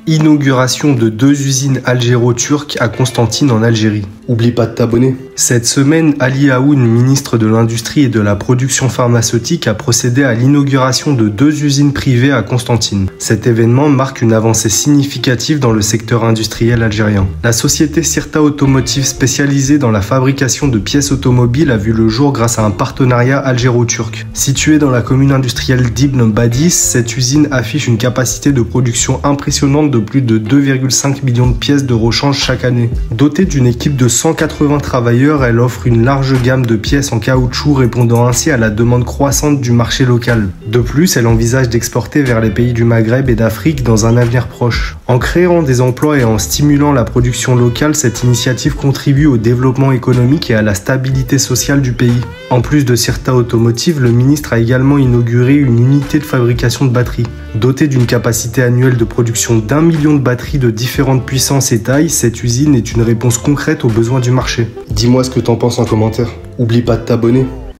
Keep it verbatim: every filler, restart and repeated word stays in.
Inauguration de deux usines algéro-turques à Constantine en Algérie. Oublie pas de t'abonner. Cette semaine, Ali Aoun, ministre de l'Industrie et de la Production pharmaceutique, a procédé à l'inauguration de deux usines privées à Constantine. Cet événement marque une avancée significative dans le secteur industriel algérien. La société Sirta Automotive, spécialisée dans la fabrication de pièces automobiles, a vu le jour grâce à un partenariat algéro-turc. Située dans la commune industrielle d'Ibn Badis, cette usine affiche une capacité de production impressionnante de plus de deux virgule cinq millions de pièces de rechange chaque année. Dotée d'une équipe de cent quatre-vingts travailleurs, elle offre une large gamme de pièces en caoutchouc, répondant ainsi à la demande croissante du marché local. De plus, elle envisage d'exporter vers les pays du Maghreb et d'Afrique dans un avenir proche. En créant des emplois et en stimulant la production locale, cette initiative contribue au développement économique et à la stabilité sociale du pays. En plus de Sirta Automotive, le ministre a également inauguré une unité de fabrication de batteries. Dotée d'une capacité annuelle de production d'un million de batteries de différentes puissances et tailles, cette usine est une réponse concrète aux besoins du marché. Dis-moi ce que t'en penses en commentaire. Oublie pas de t'abonner.